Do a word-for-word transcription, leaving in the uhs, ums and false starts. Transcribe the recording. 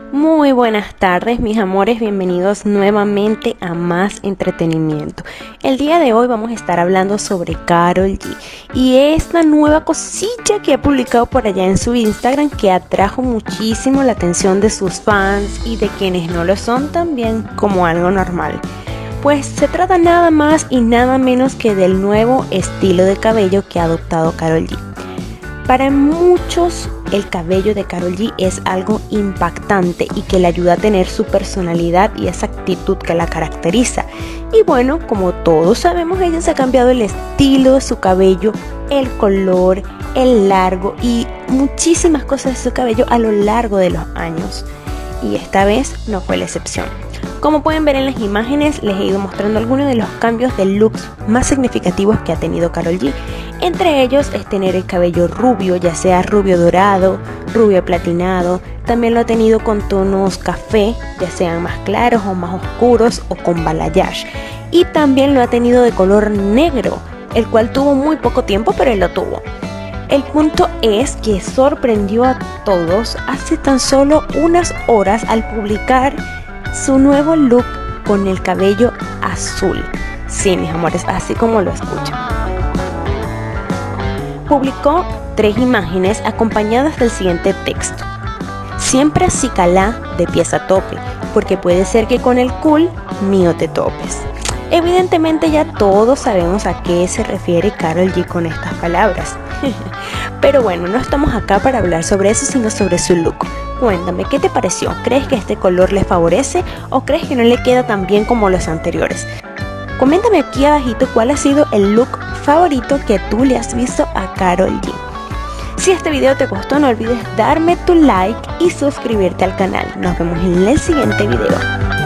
Muy buenas tardes, mis amores, bienvenidos nuevamente a Más Entretenimiento. El día de hoy vamos a estar hablando sobre Karol G y esta nueva cosilla que ha publicado por allá en su Instagram, que atrajo muchísimo la atención de sus fans y de quienes no lo son también, como algo normal. Pues se trata nada más y nada menos que del nuevo estilo de cabello que ha adoptado Karol G. Para muchos, el cabello de Karol G es algo impactante y que le ayuda a tener su personalidad y esa actitud que la caracteriza. Y bueno, como todos sabemos, ella se ha cambiado el estilo de su cabello, el color, el largo y muchísimas cosas de su cabello a lo largo de los años. Y esta vez no fue la excepción. Como pueden ver en las imágenes, les he ido mostrando algunos de los cambios de looks más significativos que ha tenido Karol G. Entre ellos es tener el cabello rubio, ya sea rubio dorado, rubio platinado. También lo ha tenido con tonos café, ya sean más claros o más oscuros, o con balayage. Y también lo ha tenido de color negro, el cual tuvo muy poco tiempo, pero él lo tuvo. El punto es que sorprendió a todos hace tan solo unas horas al publicar su nuevo look con el cabello azul. Sí, mis amores, así como lo escuchan. Publicó tres imágenes acompañadas del siguiente texto: siempre así calá de pies a tope, porque puede ser que con el cool mío te topes. Evidentemente ya todos sabemos a qué se refiere Karol G con estas palabras. Pero bueno, no estamos acá para hablar sobre eso, sino sobre su look. Cuéntame, ¿qué te pareció? ¿Crees que este color le favorece o crees que no le queda tan bien como los anteriores? Coméntame aquí abajito cuál ha sido el look favorito que tú le has visto a Karol G. Si este video te gustó, no olvides darme tu like y suscribirte al canal. Nos vemos en el siguiente video.